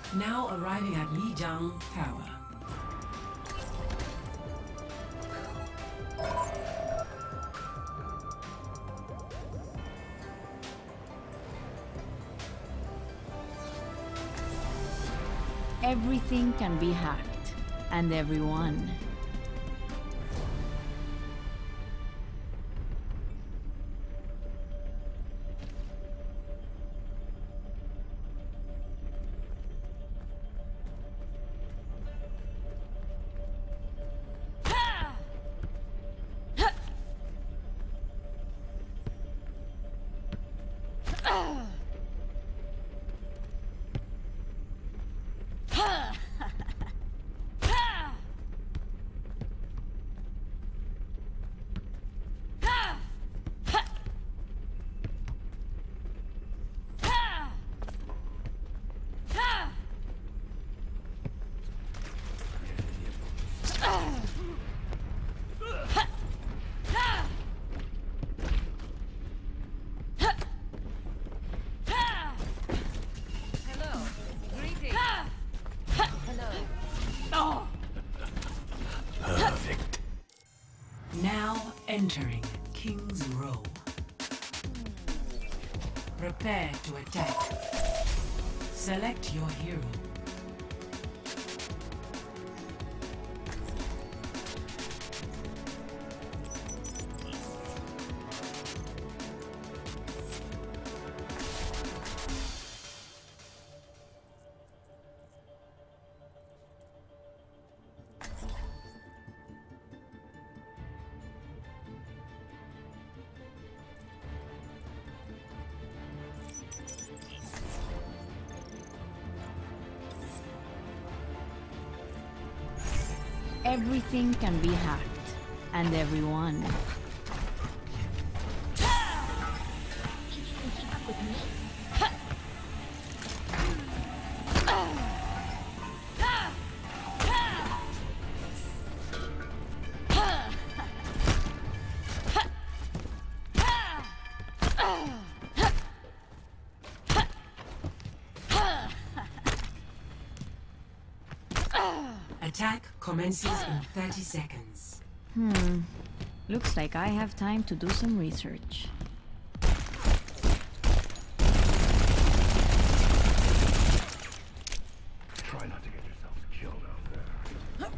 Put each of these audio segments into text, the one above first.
Now arriving at Lijiang Tower. Everything can be hacked, and everyone. Perfect. Now entering King's Row. Prepare to attack. Select your hero. Everything can be hacked, and everyone. Attack commences in 30 seconds. Looks like I have time to do some research. Try not to get yourselves killed out there.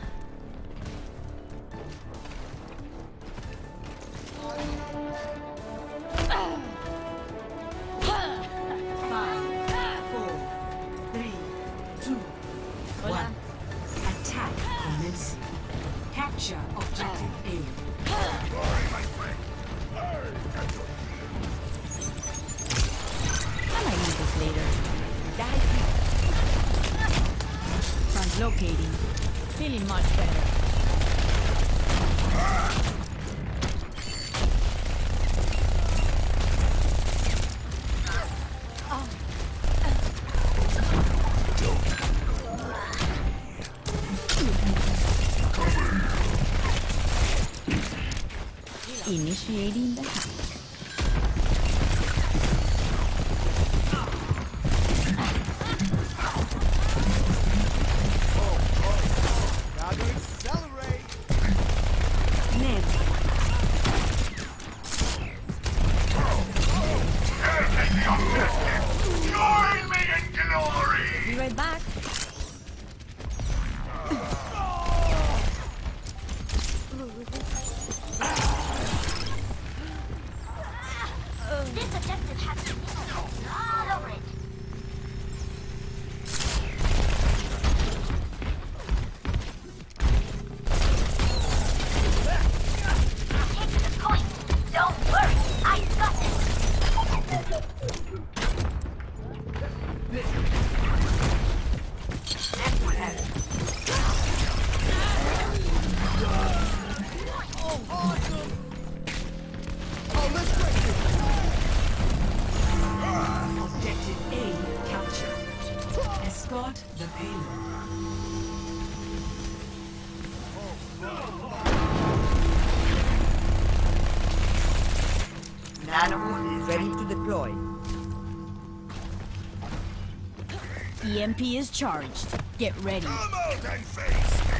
Five, four, three, two, one. Attack commencing. Capture objective A. I might need this later. Translocating. Feeling much better. Initiating the hack. Gotta accelerate! Ned. Join me in glory! Be right back. This objective has to be all over it. Take the point. Don't worry, I got this. Oh, let's break it! Objective A captured. Escort the payload. Nano is ready to deploy. EMP is charged. Get ready. Come out and face me!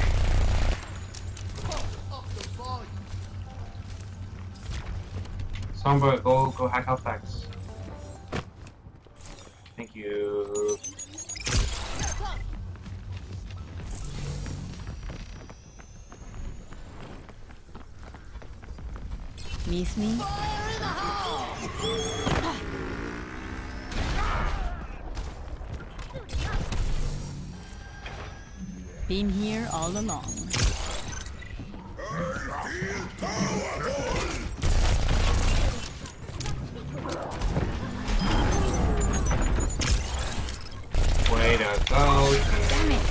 Up the volume. Sombra, go hack out facts. Thank you. Miss me? Been here all along. Way to go, team. Damn it!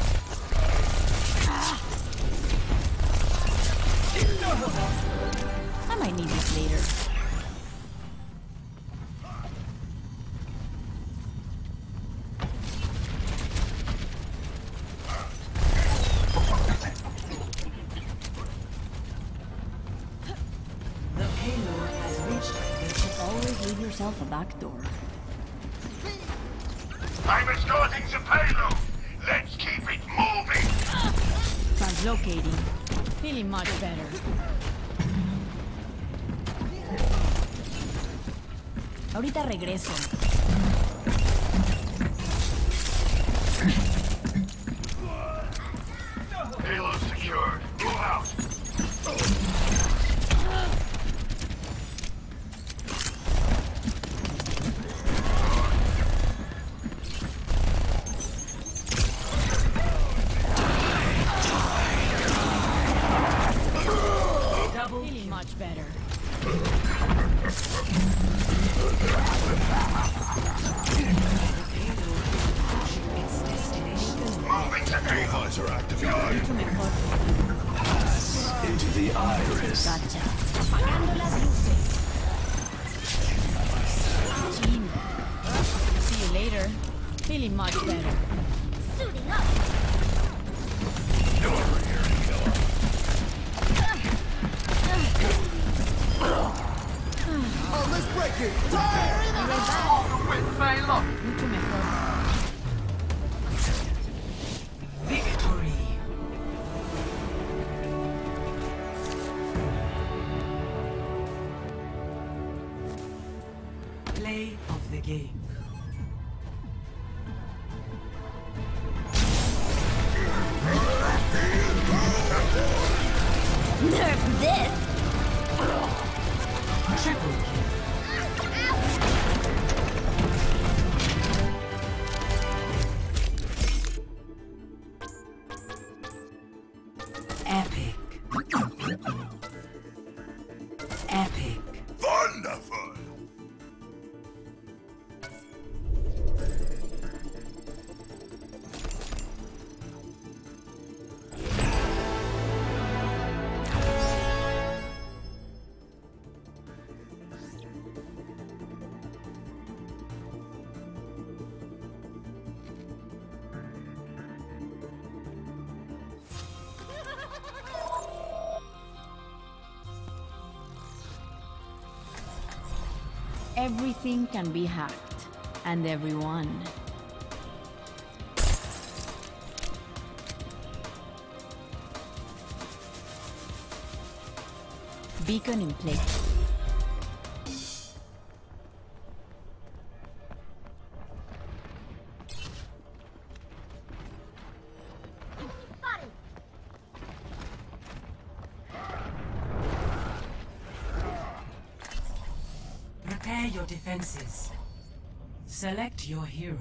I might need this later. The payload has reached the Always leave yourself a back door. I'm escorting the payload! Let's keep it moving! Translocating. Feeling much better. Ahorita regreso. Payload secured. Move out! Feeling much better. its destination. Moving to payload! Visor activated. Mucho mejor. Into the iris. Gotcha. Apagando las luces. Chin. See you later. Feeling much better. Suiting up. Oh, let's break it. Fire in the Mucho mejor. Victory. Play of the game. Nerf this. Triple kill. Epic. Epic. Wonderful! Everything can be hacked. And everyone. Beacon in place. Spotted. Prepare your defenses. Select your hero.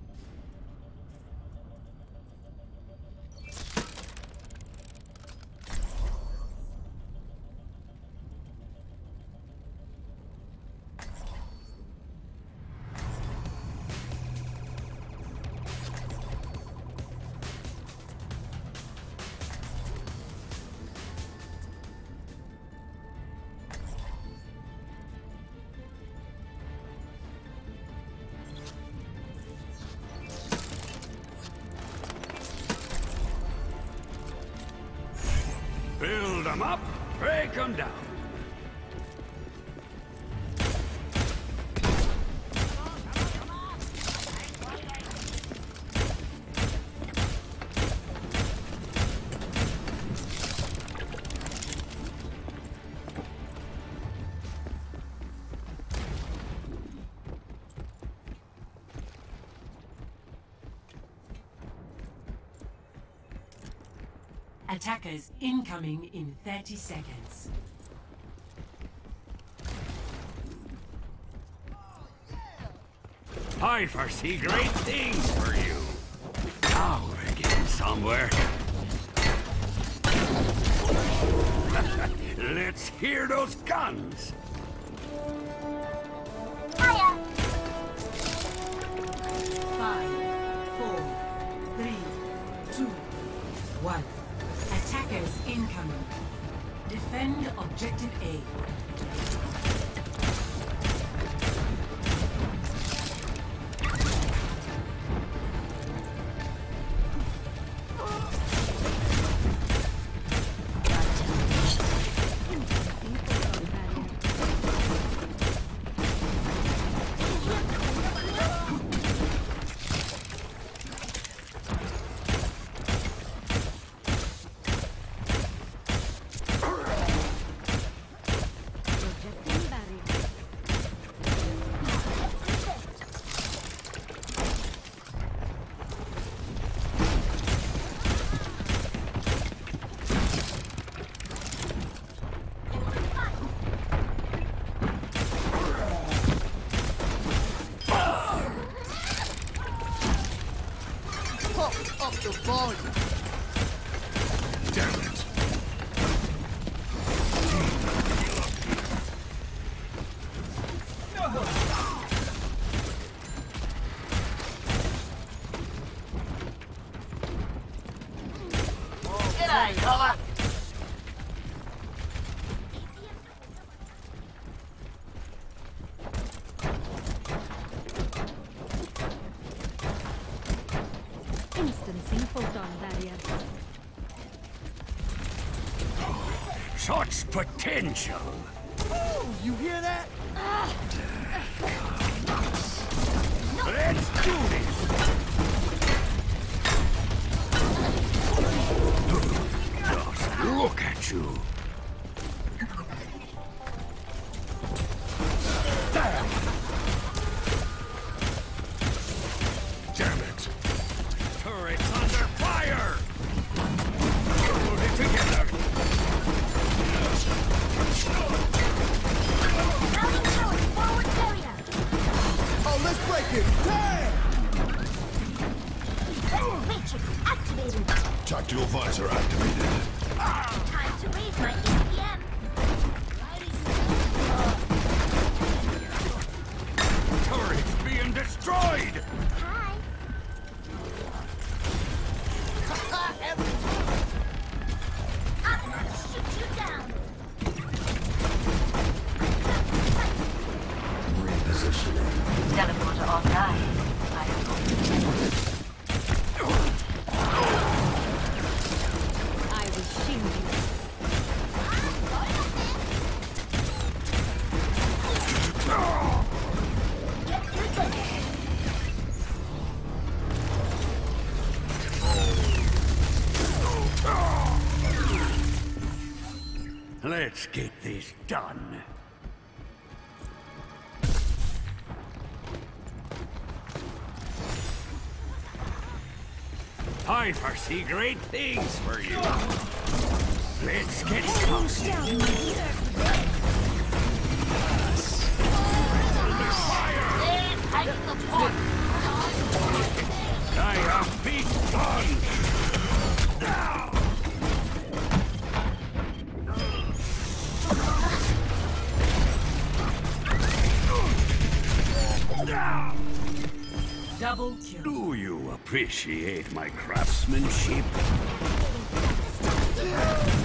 Build them up, break them down. Attackers incoming in 30 seconds. I foresee great things for you. Now we're getting somewhere. Let's hear those guns. Fire! 5, 4, 3, 2, 1. Attackers incoming. Defend objective A. Pump up the volume. Damn it. Instancing photon barrier. Such potential. Oh, you hear that? Let's do this. Just look at you. Damn. Damn it. Turret's under fire. Hold it together. Routing towards forward area. Oh, let's break it. Damn! Matrix activated. Tactical visor activated. Time to raise my EPM. Turret's being destroyed. Hi. I'm gonna shoot you down. Teleporter online. I will shield you. Get through this. Let's get this done. I foresee great things for you. Let's get started. I have begun. Double kill. Do you appreciate my craftsmanship?